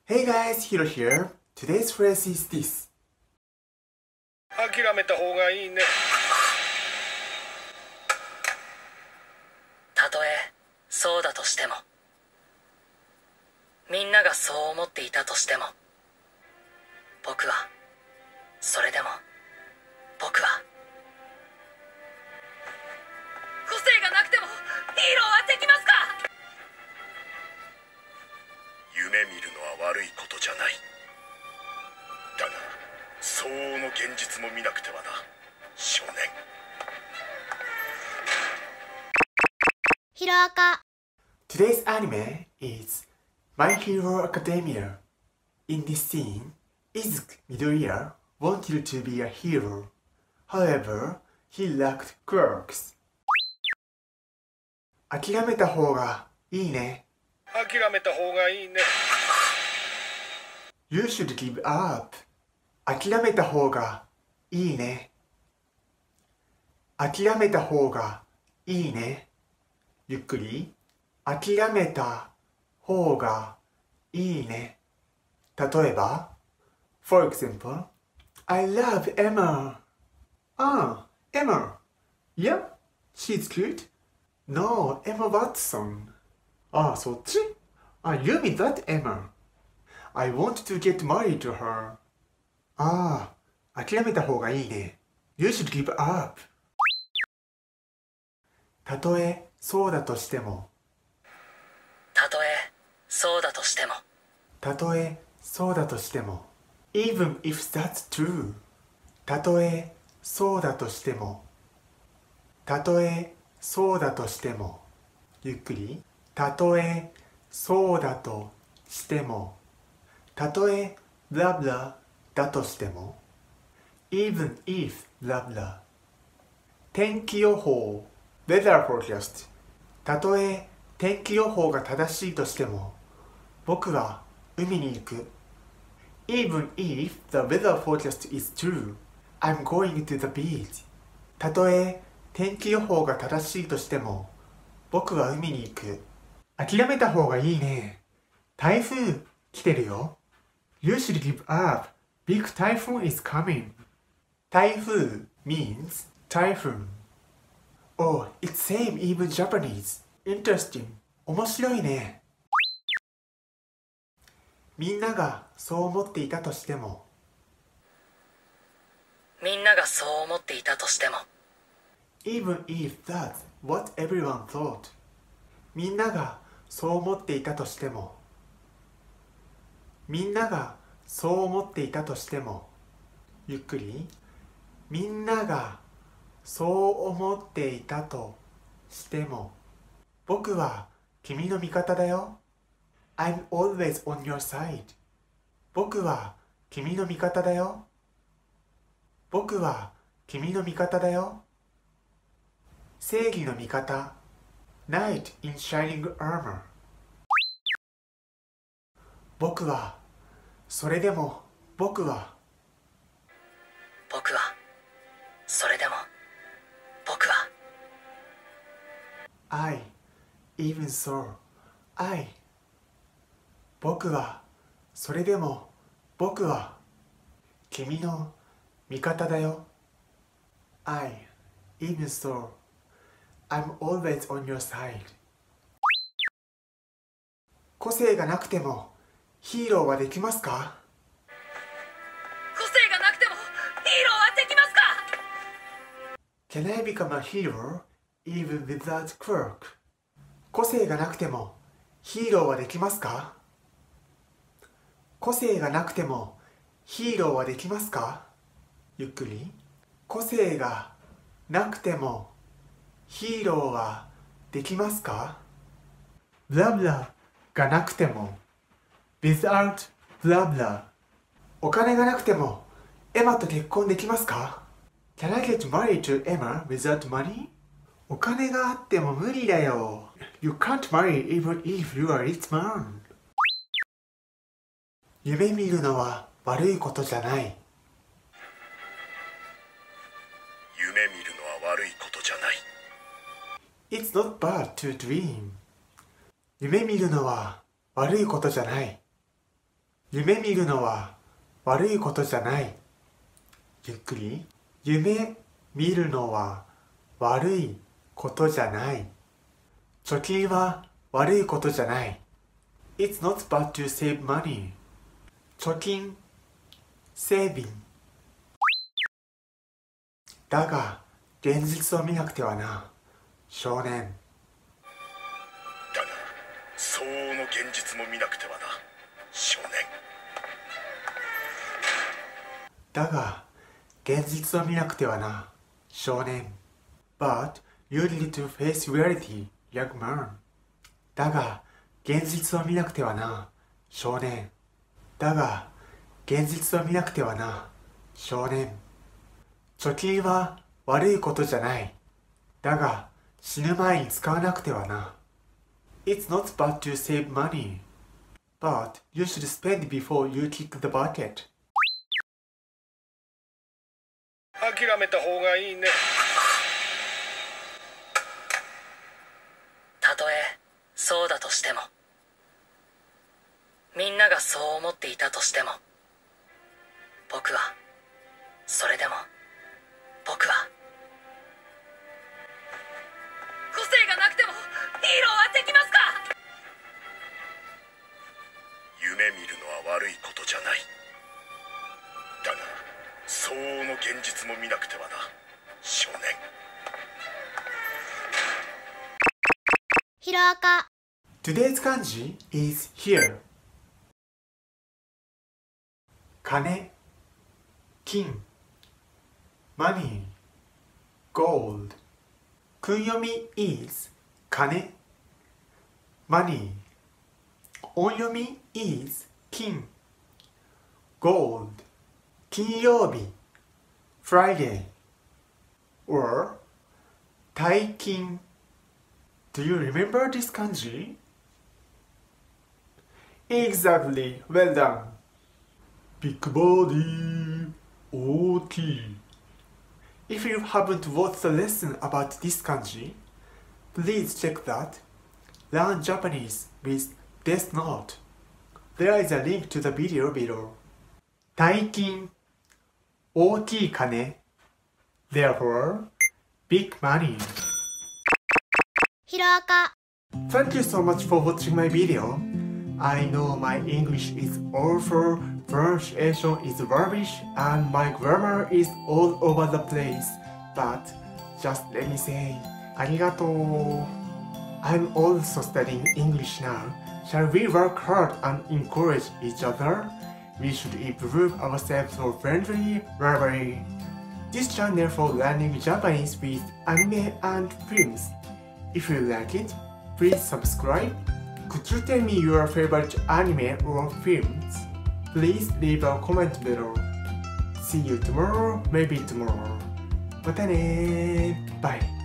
Hey guys, Hiro here. Today's phrase is this. 諦めた方がいいね。 たとえそうだとしても、みんながそう思っていたとしても、僕はそれでも僕は個性がなくてもヒーローはできますか？ 夢見るのは悪いことじゃない。だが相応の現実も見なくてはな、少年。 ヒロアカ。 Today's anime is My Hero Academia. In this scene, Izuku Midoriya wanted to be a hero. However, he lacked quirks. 諦めた方がいいね。 諦めた方がいいね。 You should give up. 諦めた方がいいね。諦めた方がいいね。ゆっくり。諦めた方がいいね。例えば、For example, I love Emma. Emma. Yep, she's cute. No, Emma Watson. そっち？You mean that Emma. I want to get married to her. 諦めた方がいいね。You should give up. たとえそうだとしても。 たとえそうだとしても。 たとえそうだとしても。Even if that's true. たとえそうだとしても。たとえそうだとしても。ゆっくり。たとえそうだとしても。たとえブラブラだとしても。Even if ブラブラ。天気予報 Weather forecast。たとえ天気予報が正しいとしても、僕は海に行く。Even if the weather forecast is true, I'm going to the beach. たとえ天気予報が正しいとしても、僕は海に行く。諦めた方がいいね。台風来てるよ。You should give up. Big typhoon is coming. 台風 means typhoon. Oh, it's same even Japanese. Interesting. 面白いね。みんながそう思っていたとしても。 みんながそう思っていたとしても。 Even if that's what everyone thought. みんながそう思っていたとしても。みんながそう思っていたとしても。ゆっくり。みんながそう思っていたとしても。僕は君の味方だよ。I'm always on your side. 僕は君の味方だよ。僕は君の味方だよ。正義の味方。Knight in shining armor. 僕は、それでも僕は。 僕は、それでも僕は。 Even so, 僕は、それでも僕は。君の味方だよ。Even so, I'm always on your side. 個性がなくてもヒーローはできますか？ 個性がなくてもヒーローはできますか？ Can I become a hero even without quirk? 個性がなくてもヒーローはできますか？個性がなくてもヒーローはできますか？ゆっくり。個性がなくてもヒーローはできますか？ブラブラがなくても without ブラブラ。お金がなくてもエマと結婚できますか？ Can I get married to Emma without money? お金があっても無理だよ。You can't marry even if you are rich man. 夢見るのは悪いことじゃない。 夢見るのは悪いことじゃない。 It's not bad to dream. 夢見るのは悪いことじゃない。 夢見るのは悪いことじゃない。ゆっくり。夢見るのは悪いことじゃない。貯金は悪いことじゃない。It's not bad to save money. 貯金、セービング。だが、現実を見なくてはな、少年。 だが、相応の現実も見なくてはな、少年。 だが、現実を見なくてはな、少年。But you need to face reality, young man. だが、現実を見なくてはな、少年。だが、現実を見なくてはな、少年。貯金は悪いことじゃない。だが、死ぬ前に使わなくてはな。It's not bad to save money, but you should spend before you kick the bucket. 諦めた方がいいね。 たとえそうだとしても、みんながそう思っていたとしても、僕はそれでも僕は個性がなくてもヒーローはできますか？ 夢見るのは悪いことじゃない。だが、相応の現実も見なくてはな、少年。 ヒロアカ。 Today's kanji is here. 金、金、money, gold. 訓読み is 金、money. 音読み is 金、gold. 金曜日 Friday or 大金。Do you remember this kanji? Exactly, well done. Big body, OT. If you haven't watched the lesson about this kanji, please check that. Learn Japanese with Death Note. There is a link to the video below. 大金、大きい金。Therefore, big money. ヒロアカ。 Thank you so much for watching my video. I know my English is awful, pronunciation is rubbish, and my grammar is all over the place. But just let me say, ありがとう。I'm also studying English now. Shall we work hard and encourage each other? We should improve ourselves for friendly rivalry. This channel for learning Japanese with anime and films. If you like it, please subscribe. Could you tell me your favorite anime or films? Please leave a comment below. See you tomorrow, maybe tomorrow. またねー。Bye.